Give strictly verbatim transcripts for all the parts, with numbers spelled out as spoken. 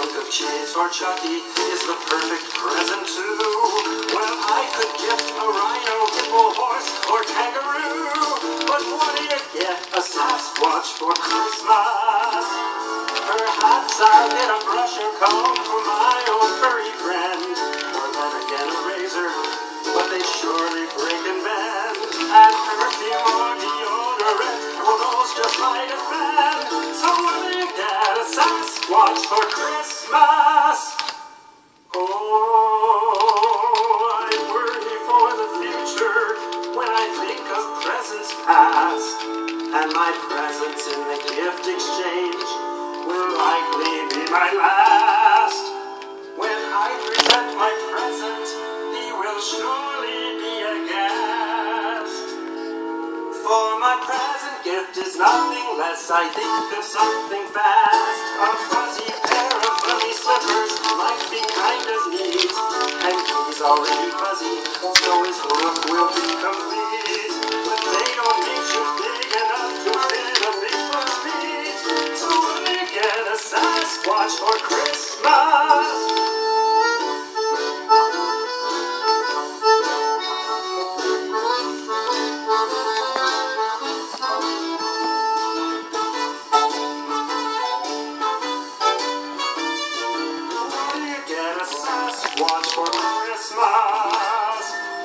chunk of cheese for Chucky is the perfect present too. Well, I could gift a rhino, hippo, horse, or kangaroo, but what do you get a Sasquatch for Christmas? Perhaps I'll get a brush or comb for my old furry friend, or then again a razor, but they surely break and bend. And perfume or deodorant, well, those just might offend. So what do you get a Sasquatch for Christmas? Oh, I worry for the future when I think of presents past, and my presents in the gift exchange will likely be my last. When I present my present, he will surely be a guest. For my present gift is nothing less, I think of something fast. A fuzzy pair of fuzzy slippers might be kind of neat, and he's already fuzzy, so his look will be complete. But they don't make shoes big enough to fit a Bigfoot's feet. So I get a Sasquatch for Christmas. Sasquatch for Christmas.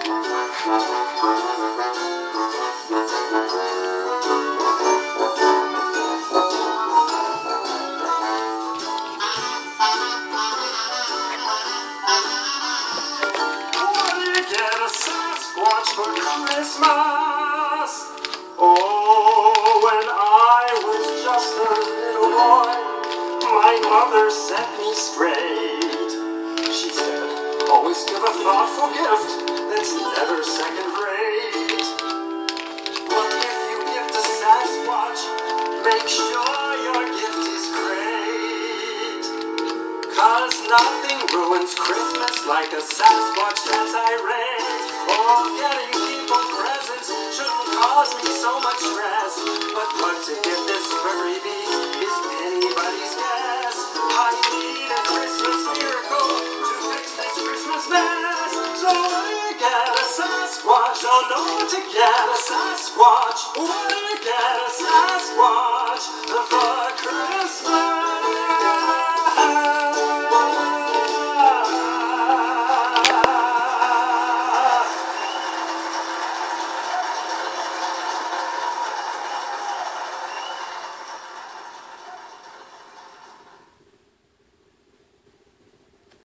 What do you get a Sasquatch for Christmas? Oh, when I was just a little boy, my mother set me straight. She said, always give a thoughtful gift that's never second rate. But if you gift a Sasquatch, make sure your gift is great. Cause nothing ruins Christmas like a Sasquatch that's irate. Oh, getting people presents shouldn't cause me so much stress, but what to give this furry beast is anybody's guess. I need a Christmas miracle to fix this Christmas mess. So I get a Sasquatch, don't know what to get a Sasquatch. What do you get